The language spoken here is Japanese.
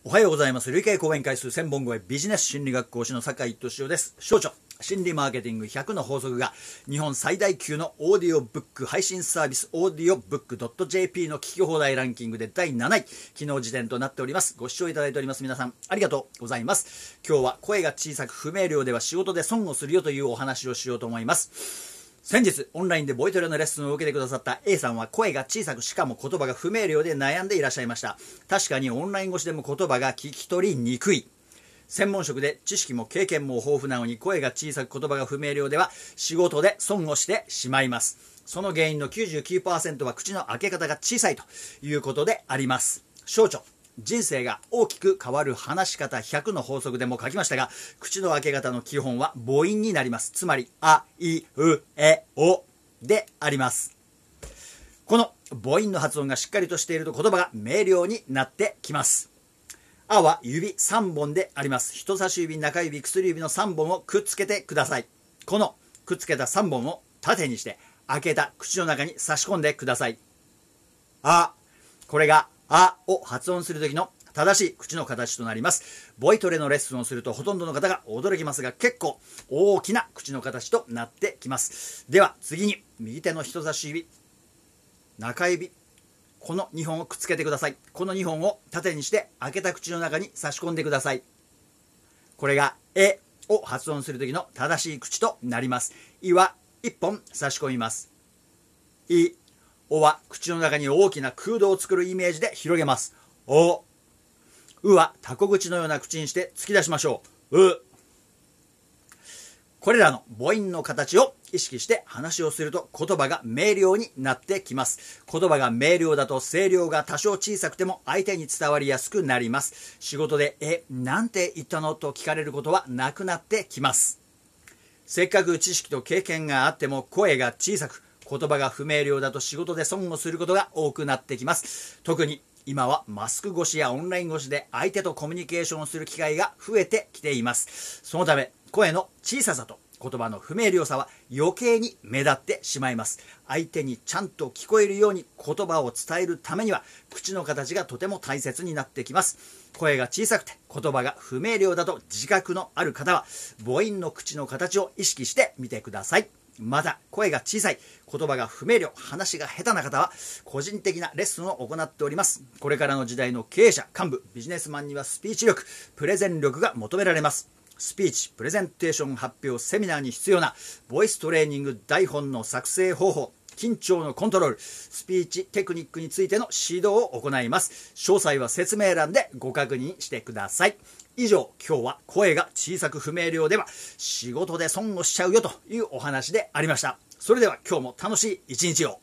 おはようございます。累計講演回数1000本超えビジネス心理学講師の酒井俊夫です。省庁心理マーケティング100の法則が日本最大級のオーディオブック配信サービスオーディオブック .jp の聞き放題ランキングで第7位、昨日時点となっております。ご視聴いただいております皆さんありがとうございます。今日は声が小さく不明瞭では仕事で損をするよというお話をしようと思います。先日オンラインでボイトレのレッスンを受けてくださった A さんは声が小さくしかも言葉が不明瞭で悩んでいらっしゃいました。確かにオンライン越しでも言葉が聞き取りにくい。専門職で知識も経験も豊富なのに声が小さく言葉が不明瞭では仕事で損をしてしまいます。その原因の 99% は口の開け方が小さいということであります。省庁人生が大きく変わる話し方100の法則でも書きましたが、口の開け方の基本は母音になります。つまりあいうえおであります。この母音の発音がしっかりとしていると言葉が明瞭になってきます。あは指3本であります。人差し指、中指、薬指の3本をくっつけてください。このくっつけた3本を縦にして開けた口の中に差し込んでください。あ、これがあを発音する時の正しい口の形となります。ボイトレのレッスンをするとほとんどの方が驚きますが、結構大きな口の形となってきます。では次に右手の人差し指、中指、この2本をくっつけてください。この2本を縦にして開けた口の中に差し込んでください。これがえを発音する時の正しい口となります。いは1本差し込みます。い、おは口の中に大きな空洞を作るイメージで広げます。お、うはタコ口のような口にして突き出しましょう。う。これらの母音の形を意識して話をすると言葉が明瞭になってきます。言葉が明瞭だと声量が多少小さくても相手に伝わりやすくなります。仕事でなんて言ったのと聞かれることはなくなってきます。せっかく知識と経験があっても声が小さく言葉が不明瞭だと仕事で損をすることが多くなってきます。特に今はマスク越しやオンライン越しで相手とコミュニケーションをする機会が増えてきています。そのため声の小ささと言葉の不明瞭さは余計に目立ってしまいます。相手にちゃんと聞こえるように言葉を伝えるためには口の形がとても大切になってきます。声が小さくて言葉が不明瞭だと自覚のある方は母音の口の形を意識してみてください。また声が小さい、言葉が不明瞭、話が下手な方は個人的なレッスンを行っております。これからの時代の経営者、幹部、ビジネスマンにはスピーチ力、プレゼン力が求められます。スピーチ、プレゼンテーション発表、セミナーに必要なボイストレーニング、台本の作成方法、緊張のコントロール、スピーチテクニックについての指導を行います。詳細は説明欄でご確認してください。以上、今日は声が小さく不明瞭では仕事で損をしちゃうよというお話でありました。それでは今日も楽しい一日を。